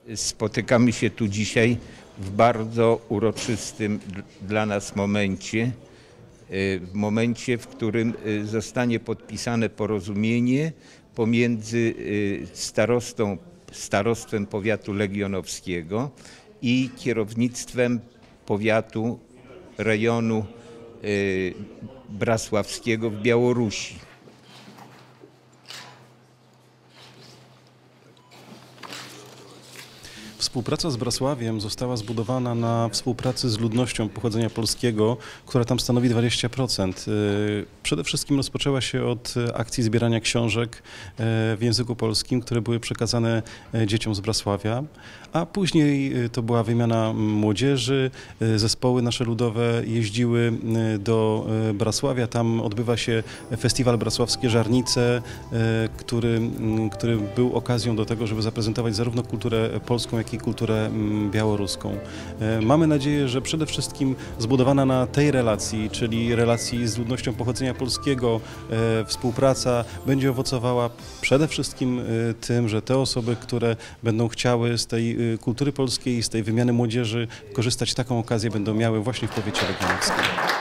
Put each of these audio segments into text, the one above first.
Spotykamy się tu dzisiaj w bardzo uroczystym dla nas momencie, w którym zostanie podpisane porozumienie pomiędzy starostwem powiatu legionowskiego i kierownictwem powiatu rejonu brasławskiego w Białorusi. Współpraca z Brasławiem została zbudowana na współpracy z ludnością pochodzenia polskiego, która tam stanowi 20%. Przede wszystkim rozpoczęła się od akcji zbierania książek w języku polskim, które były przekazane dzieciom z Brasławia, a później to była wymiana młodzieży. Zespoły nasze ludowe jeździły do Brasławia. Tam odbywa się festiwal Brasławskie Żarnice, który był okazją do tego, żeby zaprezentować zarówno kulturę polską, jak i kulturę białoruską. Mamy nadzieję, że przede wszystkim zbudowana na tej relacji, czyli relacji z ludnością pochodzenia polskiego, współpraca będzie owocowała przede wszystkim tym, że te osoby, które będą chciały z tej kultury polskiej, z tej wymiany młodzieży korzystać, taką okazję będą miały właśnie w powiecie legionowskim.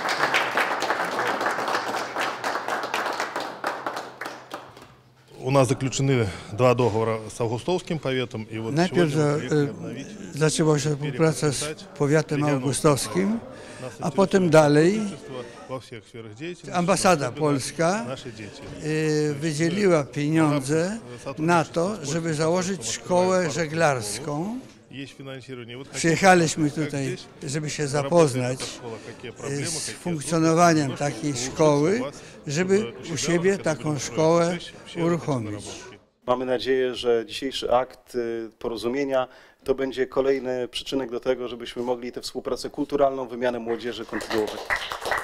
У нас заключены два договора с Августовским поветом. И вот Najpierw zaczęła się współpraca z powiatem augustowskim, a potem dalej ambasada polska wydzieliła pieniądze na to, żeby założyć szkołę żeglarską. Przyjechaliśmy tutaj, żeby się zapoznać z funkcjonowaniem takiej szkoły, żeby u siebie taką szkołę uruchomić. Mamy nadzieję, że dzisiejszy akt porozumienia to będzie kolejny przyczynek do tego, żebyśmy mogli tę współpracę kulturalną, wymianę młodzieży kontynuować.